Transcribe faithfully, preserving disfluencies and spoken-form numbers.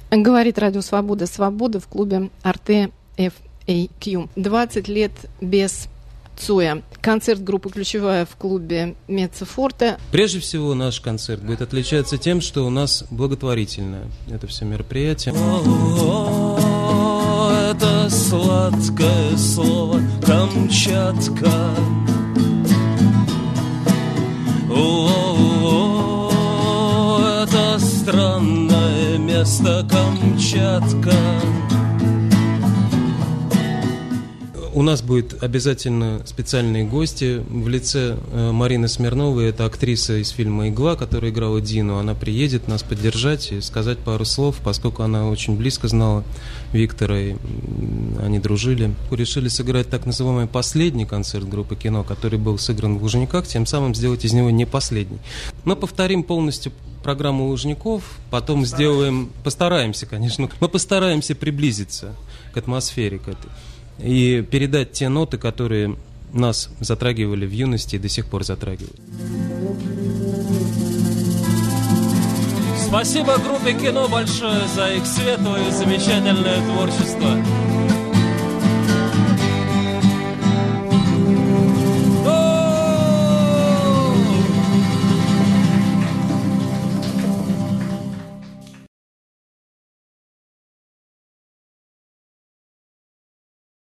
Говорит Радио Свобода. Свобода в клубе Arte эф эй кью. двадцать лет без Цоя. Концерт группы «Ключевая» в клубе Меццо-Форте. Прежде всего, наш концерт будет отличаться тем, что у нас благотворительное это все мероприятие. О, это сладкое слово Камчатка. О, это странное место Камчатка. У нас будет обязательно специальные гости в лице Марины Смирновой. Это актриса из фильма «Игла», которая играла Дину. Она приедет нас поддержать и сказать пару слов, поскольку она очень близко знала Виктора, и они дружили. Решили сыграть так называемый последний концерт группы «Кино», который был сыгран в Лужниках, тем самым сделать из него не последний. Мы повторим полностью программу Лужников, потом сделаем... Постараемся, конечно. Мы постараемся приблизиться к атмосфере, к этой. И передать те ноты, которые нас затрагивали в юности и до сих пор затрагивают. Спасибо группе «Кино» большое за их светлое и замечательное творчество.